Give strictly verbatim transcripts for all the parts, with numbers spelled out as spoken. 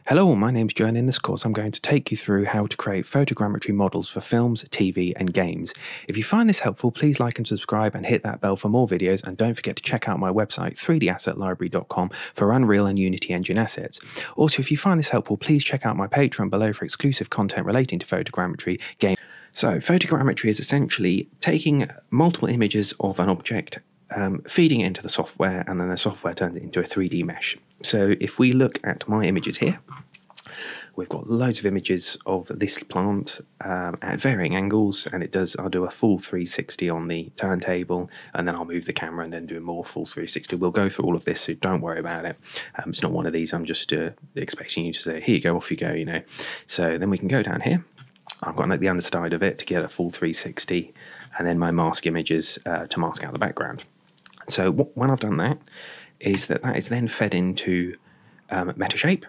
Hello, my name's Joe, and in this course I'm going to take you through how to create photogrammetry models for films, T V and games. If you find this helpful, please like and subscribe and hit that bell for more videos, and don't forget to check out my website three D asset library dot com for Unreal and Unity Engine assets. Also, if you find this helpful, please check out my Patreon below for exclusive content relating to photogrammetry game. So photogrammetry is essentially taking multiple images of an object, Um, feeding it into the software, and then the software turns it into a three D mesh. So if we look at my images here, we've got loads of images of this plant um, at varying angles, and it does. I'll do a full three sixty on the turntable, and then I'll move the camera and then do a more full three sixty. We'll go through all of this, so don't worry about it. Um, it's not one of these. I'm just uh, expecting you to say, "Here you go, off you go." You know. So then we can go down here. I've got like the underside of it to get a full three sixty, and then my mask images uh, to mask out the background. So when I've done that, is that that is then fed into um, Metashape,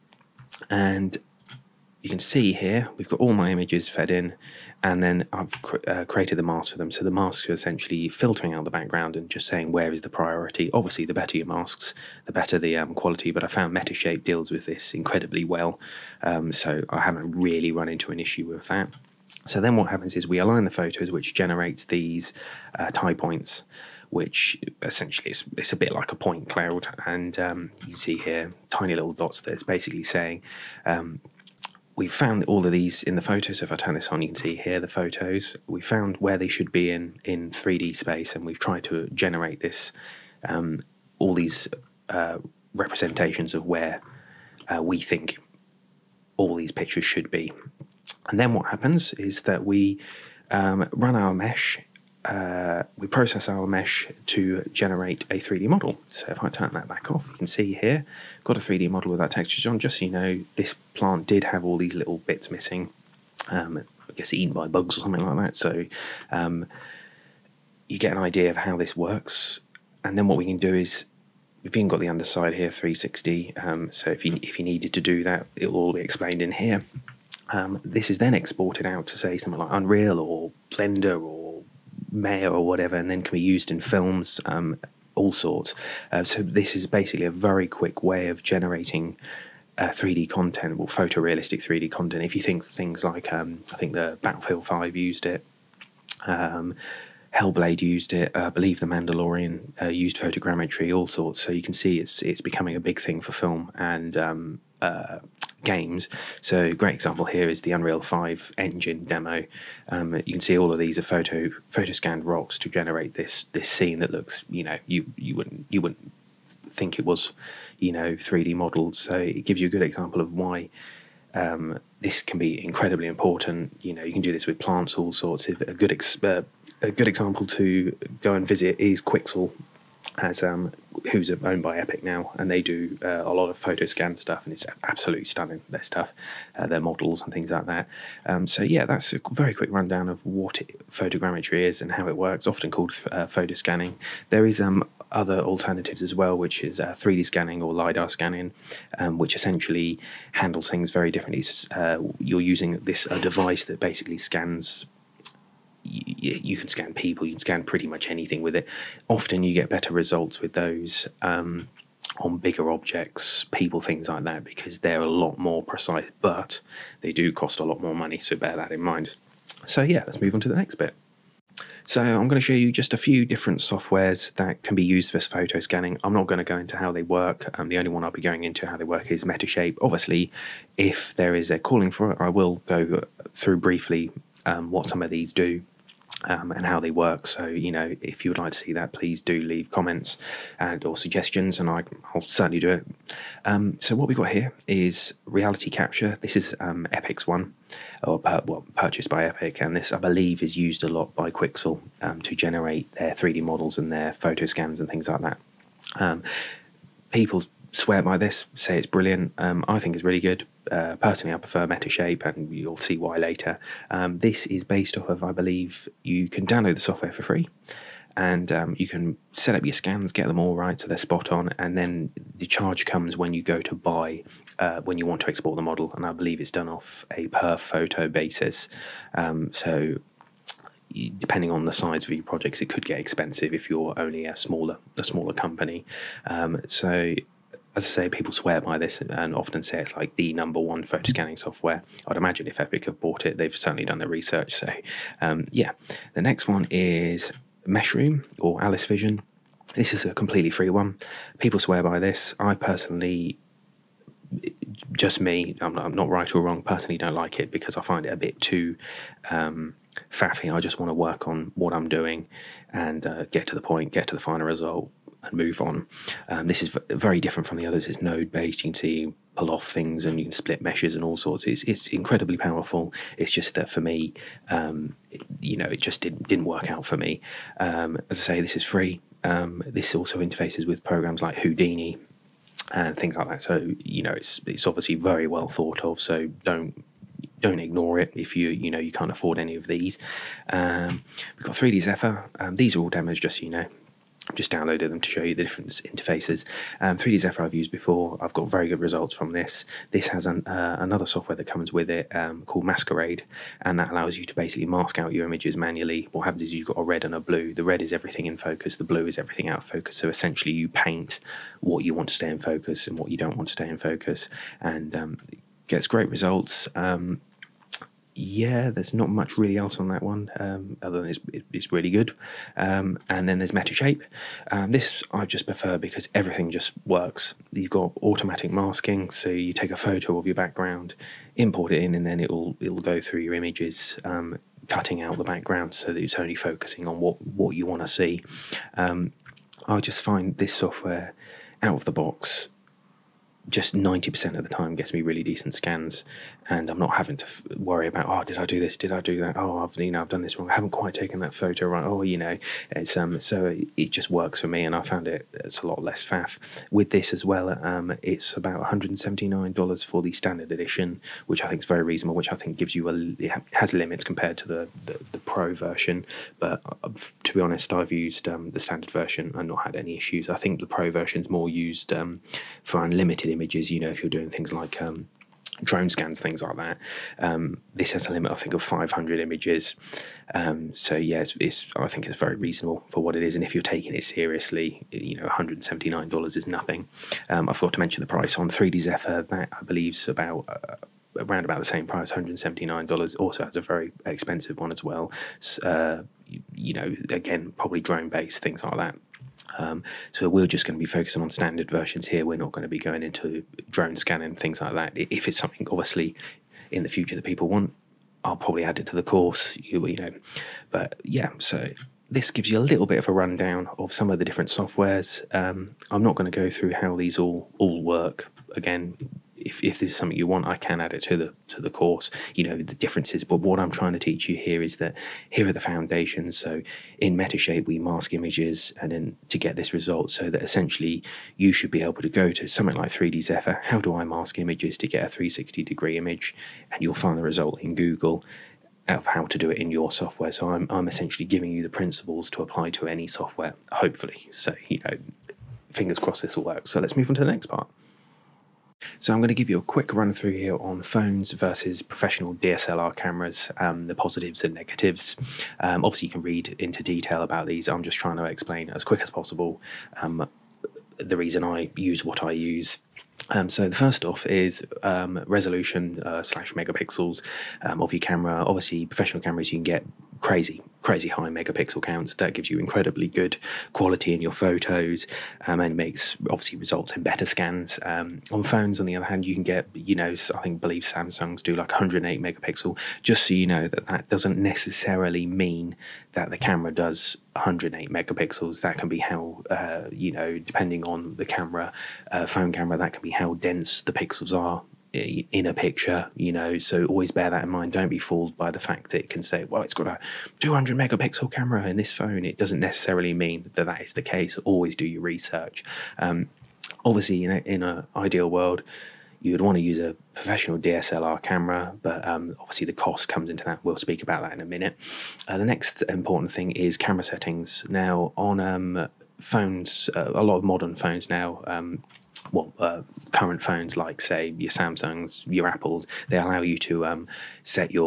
and you can see here we've got all my images fed in, and then I've cr uh, created the masks for them. So the masks are essentially filtering out the background and just saying where is the priority. Obviously, the better your masks, the better the um, quality, but I found Metashape deals with this incredibly well, um, so I haven't really run into an issue with that. So then what happens is we align the photos, which generates these uh, tie points, which essentially is it's a bit like a point cloud, and um, you can see here tiny little dots that it's basically saying um, we found all of these in the photos. So if I turn this on, you can see here the photos. We found where they should be in in three D space, and we've tried to generate this um, all these uh, representations of where uh, we think all these pictures should be. And then what happens is that we um, run our mesh. Uh, we process our mesh to generate a three D model. So if I turn that back off, you can see here, I've got a three D model with that texture on. Just so you know, this plant did have all these little bits missing, um, I guess eaten by bugs or something like that. So um, you get an idea of how this works. And then what we can do is, we've even got the underside here, three sixty. Um, so if you, if you needed to do that, it will all be explained in here. Um, this is then exported out to, say, something like Unreal or Blender or Maya or whatever, and then can be used in films, um, all sorts. Uh, so this is basically a very quick way of generating uh, three D content, or photorealistic three D content. If you think things like, um, I think the Battlefield five used it, um, Hellblade used it, uh, I believe the Mandalorian uh, used photogrammetry, all sorts. So you can see it's it's becoming a big thing for film and um, uh, games. So a great example here is the Unreal five engine demo. Um, you can see all of these are photo photo scanned rocks to generate this this scene that looks, you know, you you wouldn't you wouldn't think it was, you know, three D modeled. So it gives you a good example of why um, this can be incredibly important. You know, you can do this with plants, all sorts. If a good ex uh, a good example to go and visit is Quixel, as um, who's owned by Epic now, and they do uh, a lot of photo scan stuff, and it's absolutely stunning, their stuff, uh, their models and things like that. Um, so yeah, that's a very quick rundown of what it, photogrammetry is and how it works, often called uh, photo scanning. There is um, other alternatives as well, which is uh, three D scanning or LiDAR scanning, um, which essentially handles things very differently. Uh, you're using this a device that basically scans. You can scan people, you can scan pretty much anything with it. Often you get better results with those um, on bigger objects, people, things like that, because they're a lot more precise, but they do cost a lot more money, so bear that in mind. So yeah, let's move on to the next bit. So I'm going to show you just a few different softwares that can be used for photo scanning. I'm not going to go into how they work. Um, the only one I'll be going into how they work is Metashape. Obviously, if there is a calling for it, I will go through briefly um, what some of these do. Um, and how they work. So, you know, if you would like to see that, please do leave comments and or suggestions, and I, I'll certainly do it. Um, so what we've got here is reality capture. This is um, Epic's one, or uh, well, purchased by Epic, and this, I believe, is used a lot by Quixel um, to generate their three D models and their photo scans and things like that. Um, people swear by this, say it's brilliant. Um, I think it's really good. Uh, personally, I prefer Metashape, and you'll see why later. Um, this is based off of, I believe, you can download the software for free, and um, you can set up your scans, get them all right so they're spot on, and then the charge comes when you go to buy, uh, when you want to export the model, and I believe it's done off a per photo basis. Um, so depending on the size of your projects, it could get expensive if you're only a smaller a smaller company. Um, so as I say, people swear by this and often say it's like the number one photo scanning software. I'd imagine if Epic have bought it, they've certainly done their research. So, um, yeah. The next one is Metashape or Alice Vision. This is a completely free one. People swear by this. I personally, just me, I'm not, I'm not right or wrong, personally don't like it because I find it a bit too um, faffy. I just want to work on what I'm doing and uh, get to the point, get to the final result, and move on. Um, this is very different from the others. It's node based. You can see pull off things and you can split meshes and all sorts. It's it's incredibly powerful. It's just that for me, um, it, you know, it just didn't didn't work out for me. Um, as I say, this is free. Um, this also interfaces with programs like Houdini and things like that. So you know, it's it's obviously very well thought of. So don't. Don't ignore it if you you know you can't afford any of these. Um, we've got three D Zephyr. Um, these are all demos, just so you know. I've just downloaded them to show you the different interfaces. Um, three D Zephyr I've used before. I've got very good results from this. This has an, uh, another software that comes with it um, called Masquerade, and that allows you to basically mask out your images manually. What happens is you've got a red and a blue. The red is everything in focus. The blue is everything out of focus. So essentially you paint what you want to stay in focus and what you don't want to stay in focus, and um, it gets great results. Um, Yeah, there's not much really else on that one, um, other than it's, it's really good. Um, and then there's Metashape. Um, this I just prefer because everything just works. You've got automatic masking, so you take a photo of your background, import it in, and then it'll it'll go through your images, um, cutting out the background so that it's only focusing on what, what you want to see. Um, I just find this software out of the box just ninety percent of the time gets me really decent scans, and I'm not having to f worry about, oh, did I do this, did I do that, oh, I've you know I've done this wrong, I haven't quite taken that photo right, oh, you know it's um so it, it just works for me, and I found it it's a lot less faff. With this as well, um it's about one hundred seventy-nine dollars for the standard edition, which I think is very reasonable, which I think gives you a it has limits compared to the the, the pro version, but uh, to be honest, I've used um, the standard version and not had any issues. I think the pro version is more used um, for unlimited images, you know, if you're doing things like um, drone scans, things like that. Um, this has a limit, I think, of five hundred images. Um, so yeah, it's, it's, I think it's very reasonable for what it is. And if you're taking it seriously, you know, one hundred seventy-nine dollars is nothing. Um, I forgot to mention the price on three D Zephyr. That I believe is about uh, around about the same price, one hundred seventy-nine dollars. Also has a very expensive one as well. Uh, you, you know, again, probably drone based, things like that. Um, so we're just going to be focusing on standard versions here. We're not going to be going into drone scanning, things like that. If it's something, obviously, in the future that people want, I'll probably add it to the course, you, you know. But yeah, so this gives you a little bit of a rundown of some of the different softwares. Um, I'm not going to go through how these all, all work. Again, if, if this is something you want, I can add it to the to the course, you know, the differences. But what I'm trying to teach you here is that here are the foundations. So in Metashape, we mask images and then to get this result, so that essentially you should be able to go to something like three D Zephyr. How do I mask images to get a three sixty degree image? And you'll find the result in Google of how to do it in your software. So I'm, I'm essentially giving you the principles to apply to any software, hopefully. So, you know, fingers crossed this will work. So let's move on to the next part. So I'm going to give you a quick run through here on phones versus professional D S L R cameras, um, the positives and negatives. Um, obviously, you can read into detail about these. I'm just trying to explain as quick as possible um, the reason I use what I use. Um, so the first off is um, resolution uh, slash megapixels um, of your camera. Obviously, professional cameras, you can get crazy, crazy high megapixel counts. That gives you incredibly good quality in your photos, um, and makes obviously results in better scans. Um, on phones, on the other hand, you can get, you know, I think believe Samsungs do like one hundred eight megapixel. Just so you know that that doesn't necessarily mean that the camera does one hundred eight megapixels. That can be how, uh, you know, depending on the camera, uh, phone camera, that can be how dense the pixels are in a picture, you know, so always bear that in mind. Don't be fooled by the fact that it can say, well, it's got a two hundred megapixel camera in this phone. It doesn't necessarily mean that that is the case. Always do your research. Um, obviously, in a, in an ideal world, you would want to use a professional D S L R camera, but um, obviously the cost comes into that. We'll speak about that in a minute. Uh, the next important thing is camera settings. Now, on um, phones, uh, a lot of modern phones now, um, well, uh, current phones like, say, your Samsungs, your Apples, they allow you to um, set your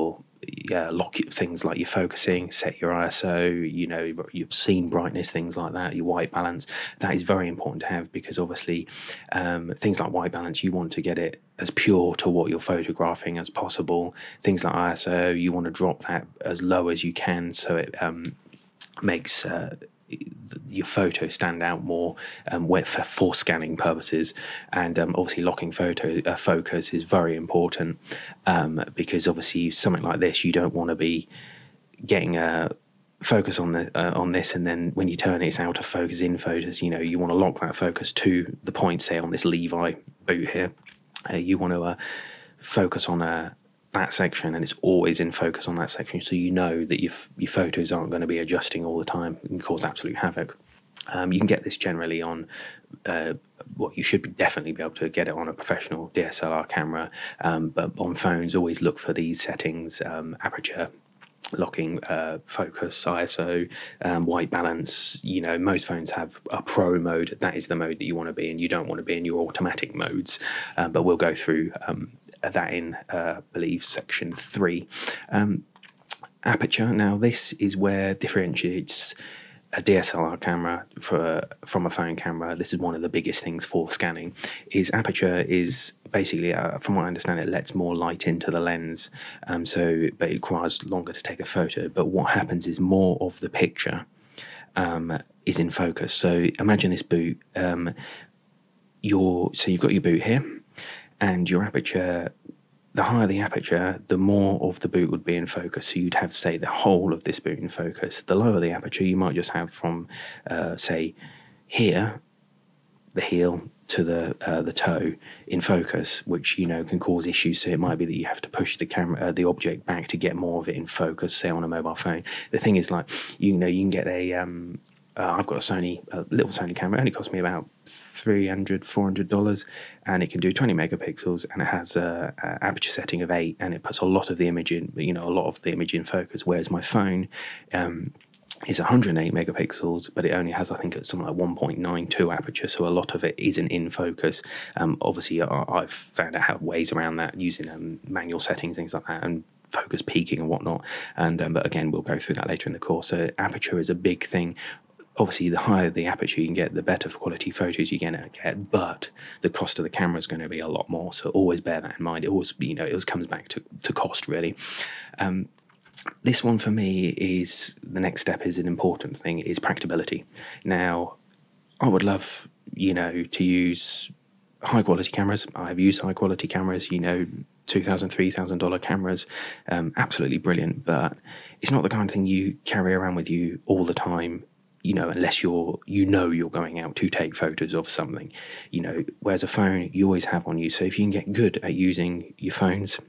yeah, lock things like your focusing, set your I S O, you know, your scene brightness, things like that, your white balance. That is very important to have, because obviously um, things like white balance, you want to get it as pure to what you're photographing as possible. Things like I S O, you want to drop that as low as you can, so it um, makes uh, your photo stand out more um, for, for scanning purposes. And um, obviously locking photo uh, focus is very important, um, because obviously something like this, you don't want to be getting a focus on the uh, on this, and then when you turn it, it's out of focus, in focus. You know, you want to lock that focus to the point, say on this Levi boot here. Uh, you want to uh, focus on a that section, and it's always in focus on that section, so you know that your, your photos aren't going to be adjusting all the time and cause absolute havoc. Um, you can get this generally on uh, well, you should be definitely be able to get it on a professional D S L R camera, um, but on phones, always look for these settings: um, aperture, locking, uh, focus, I S O, um, white balance. You know, most phones have a pro mode. That is the mode that you want to be in. You don't want to be in your automatic modes, um, but we'll go through um, that in, uh, I believe, section three. Um, aperture. Now, this is where differentiates a D S L R camera for from a phone camera. This is one of the biggest things for scanning. Is aperture is basically, uh, from what I understand, it lets more light into the lens, um, so but it requires longer to take a photo. But what happens is more of the picture um, is in focus. So imagine this boot. Um, your so you've got your boot here, and your aperture. The higher the aperture, the more of the boot would be in focus. So you'd have, say, the whole of this boot in focus. The lower the aperture, you might just have from, uh, say, here, the heel to the uh, the toe in focus, which, you know, can cause issues. So it might be that you have to push the camera, uh, the object back to get more of it in focus, say on a mobile phone. The thing is, like, you know, you can get a, um, uh, I've got a Sony, a little Sony camera. It only cost me about three hundred dollars, four hundred dollars, and it can do twenty megapixels, and it has a, a aperture setting of eight, and it puts a lot of the image in, you know, a lot of the image in focus. Whereas my phone um, is one hundred eight megapixels, but it only has, I think, it's something like one point nine two aperture, so a lot of it isn't in focus. Um, obviously, I, I've found out how ways around that using um, manual settings, things like that, and focus peaking and whatnot. And um, but again, we'll go through that later in the course. So aperture is a big thing. Obviously, the higher the aperture you can get, the better quality photos you're going to get, but the cost of the camera is going to be a lot more. So always bear that in mind. It always, you know, it always comes back to, to cost, really. Um, this one for me is, the next step is an important thing, is practicability. Now, I would love, you know, to use high quality cameras. I've used high quality cameras, you know, two thousand dollars, three thousand dollars cameras, um, absolutely brilliant, but it's not the kind of thing you carry around with you all the time. You know, unless you're, you know, you're going out to take photos of something, you know, whereas a phone you always have on you. So if you can get good at using your phones,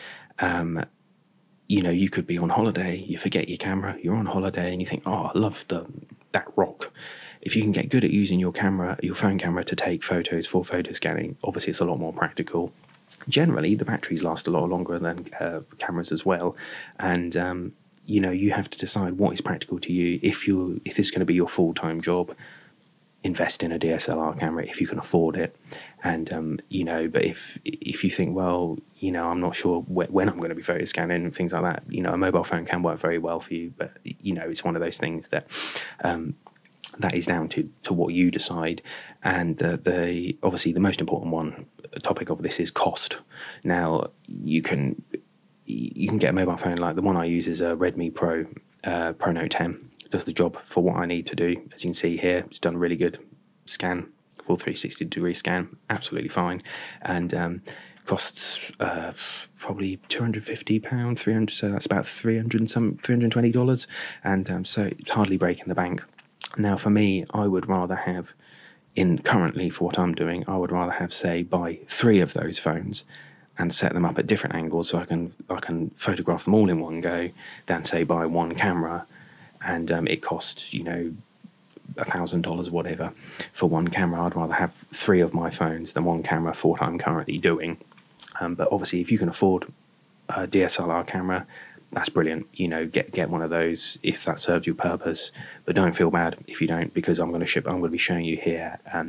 um, you know, you could be on holiday, you forget your camera, you're on holiday and you think, oh, I love the, that rock. If you can get good at using your camera, your phone camera to take photos for photo scanning, obviously it's a lot more practical. Generally, the batteries last a lot longer than uh, cameras as well. And, um, you know, you have to decide what is practical to you. If you if this is going to be your full-time job, invest in a D S L R camera if you can afford it. And um, you know, but if if you think, well, you know, I'm not sure wh when I'm going to be photo scanning and things like that, you know, a mobile phone can work very well for you. But you know, it's one of those things that um, that is down to to what you decide. And the, the obviously the most important one topic of this is cost. Now you can. You can get a mobile phone like the one I use is a Redmi Pro uh, Pro Note ten. It does the job for what I need to do. As you can see here, it's done a really good scan, full three sixty degree scan, absolutely fine, and um, costs uh, probably two hundred fifty pounds, three hundred. So that's about three hundred and some three hundred twenty dollars, and um, so it's hardly breaking the bank. Now, for me, I would rather have, in currently for what I'm doing, I would rather have, say, buy three of those phones and set them up at different angles so I can I can photograph them all in one go, than say buy one camera and um, it costs, you know, a thousand dollars whatever for one camera. I'd rather have three of my phones than one camera for what I'm currently doing. Um, but obviously, if you can afford a D S L R camera, that's brilliant. You know, get get one of those if that serves your purpose. But don't feel bad if you don't, because I'm going to ship. I'm going to be showing you here. Um,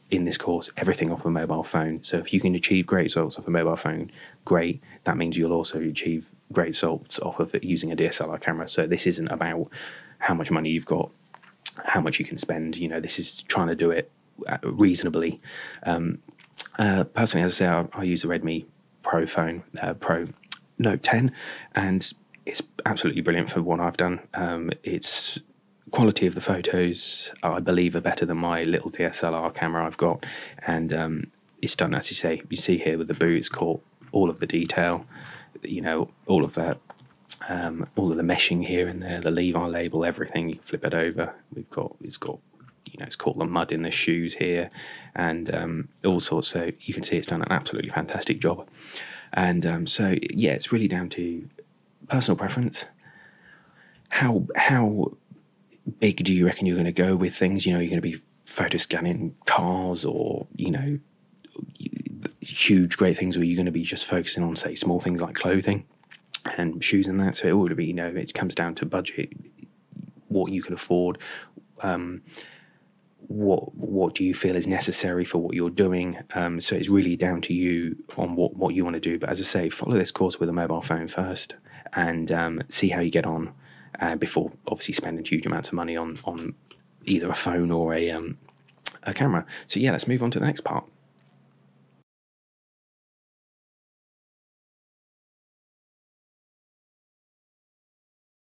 in this course everything off a mobile phone. So if you can achieve great results off a mobile phone, great. That means you'll also achieve great results off of it using a D S L R camera. So this isn't about how much money you've got, how much you can spend. You know, this is trying to do it reasonably. Um, uh, personally, as I say, I, I use a Redmi Pro phone, uh, Pro Note ten, and it's absolutely brilliant for what I've done. Um, it's quality of the photos, I believe, are better than my little D S L R camera I've got, and um, it's done, as you say, you see here with the boot, it's caught all of the detail, you know, all of that, um, all of the meshing here and there, the lever label, everything. You flip it over, we've got, it's got, you know, it's caught the mud in the shoes here, and um, all sorts. So you can see it's done an absolutely fantastic job. And um, so yeah, it's really down to personal preference. How how big do you reckon you're going to go with things? You know, you're going to be photo scanning cars, or, you know, huge great things, or you're going to be just focusing on, say, small things like clothing and shoes and that. So it ought to be, you know, it comes down to budget, what you can afford, um, what what do you feel is necessary for what you're doing. Um, so it's really down to you on what, what you want to do. But as I say, follow this course with a mobile phone first, and um, see how you get on, uh, before obviously spending huge amounts of money on, on either a phone or a, um, a camera. So yeah, let's move on to the next part.